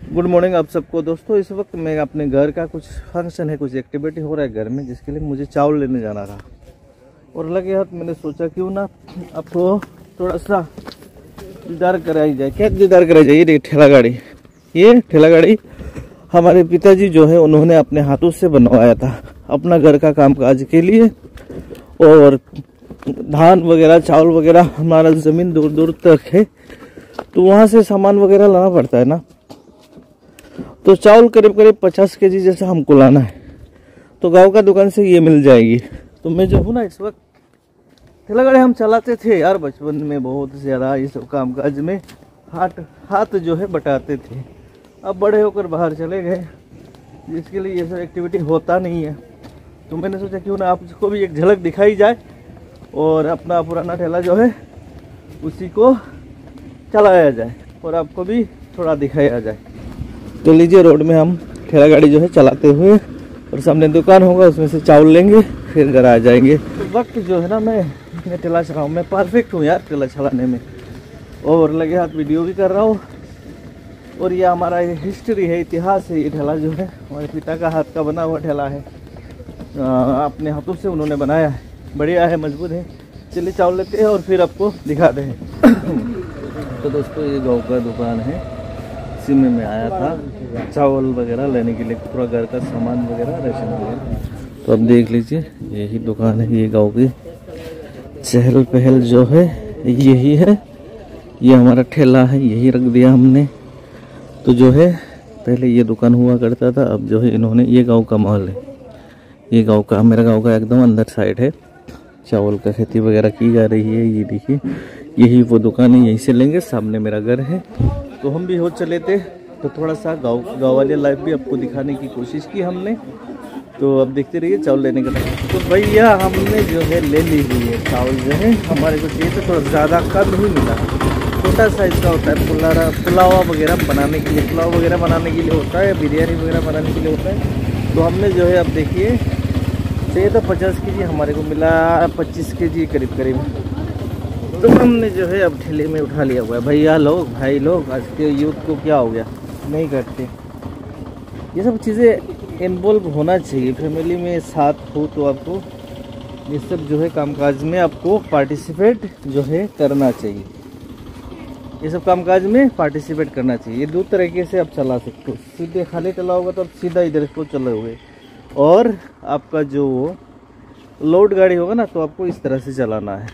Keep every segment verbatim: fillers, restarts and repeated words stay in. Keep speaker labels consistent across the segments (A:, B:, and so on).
A: Good morning आप सबको दोस्तों। इस वक्त मैं अपने घर का कुछ फंक्शन है, कुछ एक्टिविटी हो रहा है घर में, जिसके लिए मुझे चावल लेने जाना था। और लगे हाथ मैंने सोचा क्यों ना आपको थोड़ा सा दीदार कराई जाए। क्या दीदार कराई जाए? ये देखिए ठेला गाड़ी, ये ठेला गाड़ी हमारे पिताजी जो है उन्होंने अपने हाथों से बनवाया था अपना घर का कामकाज के लिए। और धान वगैरह चावल वगैरह हमारा ज़मीन दूर दूर तक है, तो वहाँ से सामान वगैरह लाना पड़ता है ना। तो चावल करीब करीब पचास केजी जैसा हमको लाना है, तो गांव का दुकान से ये मिल जाएगी। तो मैं जो हूँ ना इस वक्त ठेला गाड़ी हम चलाते थे यार बचपन में बहुत ज़्यादा, ये सब कामकाज में हाथ हाथ जो है बटाते थे। अब बड़े होकर बाहर चले गए, जिसके लिए ये सब एक्टिविटी होता नहीं है। तो मैंने सोचा क्यों ना आपको भी एक झलक दिखाई जाए और अपना पुराना ठेला जो है उसी को चलाया जाए और आपको भी थोड़ा दिखाया जाए। तो लीजिए रोड में हम ठेला गाड़ी जो है चलाते हुए, और सामने दुकान होगा उसमें से चावल लेंगे फिर घर आ जाएंगे। तो वक्त जो है ना मैं मैं ठेला चलाऊँ, मैं परफेक्ट हूँ यार ठेला चलाने में, और लगे हाथ वीडियो भी कर रहा हूँ। और ये हमारा ये हिस्ट्री है, इतिहास है। ये ठेला जो है हमारे पिता का हाथ का बना हुआ ठेला है, अपने हाथों से उन्होंने बनाया है, बढ़िया है, मजबूत है। चलिए चावल लेते हैं और फिर आपको दिखाते हैं। तो दोस्तों ये गाँव का दुकान है, इसी में मैं आया था चावल वगैरह लेने के लिए, पूरा घर का सामान वगैरह, राशन वगैरह। तो अब देख लीजिए यही दुकान है, ये गांव की चहल पहल जो है यही है। ये हमारा ठेला है, यही रख दिया हमने। तो जो है पहले ये दुकान हुआ करता था, अब जो है इन्होंने, ये गाँव का माहौल है, ये गाँव का, मेरा गाँव का एकदम अंदर साइड है। चावल का खेती वगैरह की जा रही है। ये देखिए यही वो दुकान है, यहीं से लेंगे, सामने मेरा घर है। तो हम भी हो चले थे, तो थोड़ा सा गाँव गाँव वाली लाइफ भी आपको दिखाने की कोशिश की हमने। तो अब देखते रहिए चावल लेने का। तो भैया हमने जो है ले ली हुई है चावल, जो है हमारे को चाहिए तो थोड़ा ज़्यादा कम ही मिला। छोटा साइज़ का होता है, पुलावा पुलावा वगैरह बनाने के लिए, पुलाव वगैरह बनाने के लिए होता है, बिरयानी वगैरह बनाने के लिए होता है। तो हमने जो है अब देखिए चाहिए तो पचास के जी, हमारे को मिला पच्चीस के जी करीब करीब। तो हमने जो है अब ठेले में उठा लिया हुआ है। भैया लोग, भाई लोग, आज के यूथ को क्या हो गया, नहीं करते ये सब चीज़ें। इन्वॉल्व होना चाहिए फैमिली में, साथ हो तो आपको ये सब जो है कामकाज में आपको पार्टिसिपेट जो है करना चाहिए। ये सब कामकाज में पार्टिसिपेट करना चाहिए। दो तरीके से आप चला सकते हो, सीधे खाली चलाओगे तो आप सीधा इधर को चलोगे, और आपका जो लोड गाड़ी होगा ना तो आपको इस तरह से चलाना है।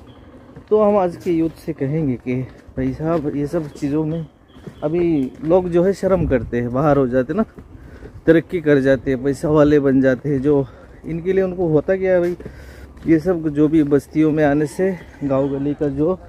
A: तो हम आज के यूथ से कहेंगे कि भाई साहब ये सब चीज़ों में अभी लोग जो है शर्म करते हैं, बाहर हो जाते ना, तरक्की कर जाते हैं, पैसा वाले बन जाते हैं। जो इनके लिए उनको होता क्या है भाई, ये सब जो भी बस्तियों में आने से गांव गली का जो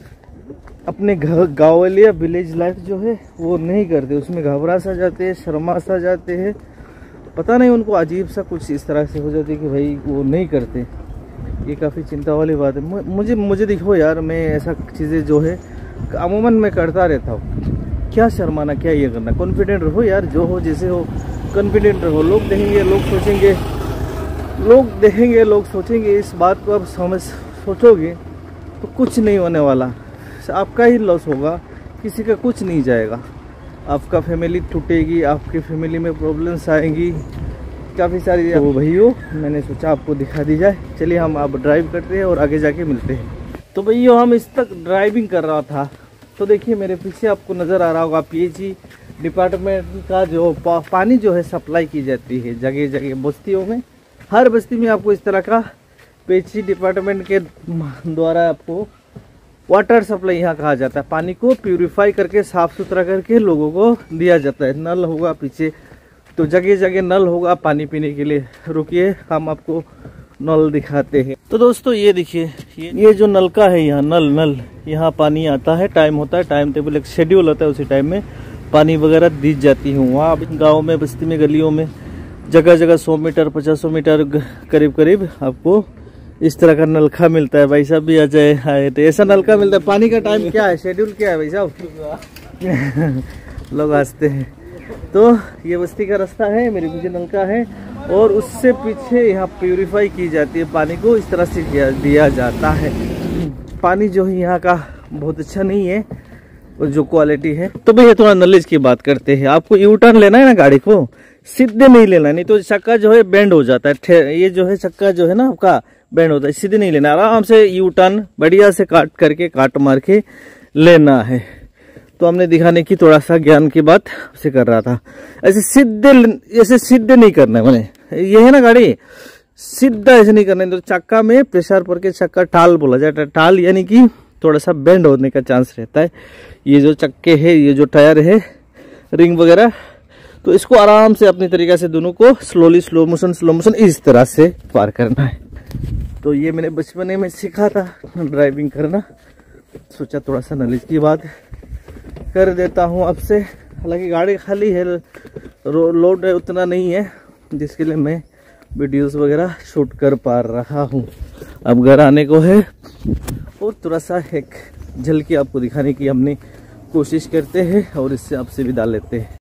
A: अपने गांव वाली या विलेज लाइफ जो है वो नहीं करते, उसमें घबरा सा जाते हैं, शर्मा सा जाते हैं, पता नहीं उनको अजीब सा कुछ इस तरह से हो जाती है कि भाई वो नहीं करते। ये काफ़ी चिंता वाली बात है। मुझे मुझे देखो यार, मैं ऐसा चीज़ें जो है अमूमन मैं करता रहता हूँ। क्या शर्माना, क्या ये करना, कॉन्फिडेंट रहो यार, जो हो जैसे हो कॉन्फिडेंट रहो। लोग देखेंगे, लोग सोचेंगे, लोग देखेंगे, लोग सोचेंगे। इस बात को आप समझ सोचोगे तो कुछ नहीं होने वाला, आपका ही लॉस होगा, किसी का कुछ नहीं जाएगा। आपका फैमिली टूटेगी, आपके फैमिली में प्रॉब्लम्स आएंगी काफ़ी सारी। तो भैया मैंने सोचा आपको दिखा दी जाए। चलिए हम अब ड्राइव करते हैं और आगे जाके मिलते हैं। तो भैया हम इस तक ड्राइविंग कर रहा था, तो देखिए मेरे पीछे आपको नज़र आ रहा होगा पीएचई डिपार्टमेंट का जो पा, पानी जो है सप्लाई की जाती है जगह जगह बस्तियों में। हर बस्ती में आपको इस तरह का पीएचई डिपार्टमेंट के द्वारा आपको वाटर सप्लाई यहाँ कहा जाता है। पानी को प्यूरिफाई करके साफ़ सुथरा करके लोगों को दिया जाता है। नल होगा पीछे, तो जगह जगह नल होगा पानी पीने के लिए। रुकिए हम आपको नल दिखाते हैं। तो दोस्तों ये देखिए, ये, ये जो नलका है यहाँ, नल नल यहाँ पानी आता है, टाइम होता है, टाइम टेबल एक शेड्यूल होता है, उसी टाइम में पानी वगैरह दी जाती है। वहाँ गाँव में, बस्ती में, गलियों में जगह जगह सौ मीटर पचास मीटर करीब करीब आपको इस तरह का नलका मिलता है। भाई साहब भी आ जाए, आए तो ऐसा नलका मिलता है। पानी का टाइम क्या है, शेड्यूल क्या है भाई साहब? लोग हंसते हैं। तो ये बस्ती का रास्ता है, मेरे पीछे नलका है, और उससे पीछे यहाँ प्यूरिफाई की जाती है पानी को, इस तरह से दिया जाता है। पानी जो है यहाँ का बहुत अच्छा नहीं है, और जो क्वालिटी है। तो भैया थोड़ा नॉलेज की बात करते हैं। आपको यू टर्न लेना है ना गाड़ी को, सीधे नहीं लेना, नहीं तो चक्का जो है बेंड हो जाता है। ये जो है चक्का जो है ना आपका बेंड होता है, सीधे नहीं लेना, आराम से यू टर्न बढ़िया से काट करके काट मार के लेना है। तो हमने दिखाने की थोड़ा सा ज्ञान की बात से कर रहा था। ऐसे सीधे ऐसे सीधे नहीं करना है मैंने, ये है ना गाड़ी, सीधा ऐसे नहीं करना है। तो चक्का में प्रेशर पड़ के चक्का टाल बोला जाता है। टाल यानी कि थोड़ा सा बेंड होने का चांस रहता है। ये जो चक्के है, ये जो टायर है, रिंग वगैरह, तो इसको आराम से अपनी तरीका से दोनों को slowly slow motion slow motion इस तरह से पार करना है। तो ये मैंने बचपने में सीखा था ड्राइविंग करना, सोचा थोड़ा सा नॉलेज की बात कर देता हूँ आपसे। हालांकि गाड़ी खाली है, लोड उतना नहीं है जिसके लिए मैं वीडियोस वगैरह शूट कर पा रहा हूँ। अब घर आने को है और थोड़ा सा एक झलकी आपको दिखाने की हमने कोशिश करते हैं और इससे आपसे विदा लेते हैं।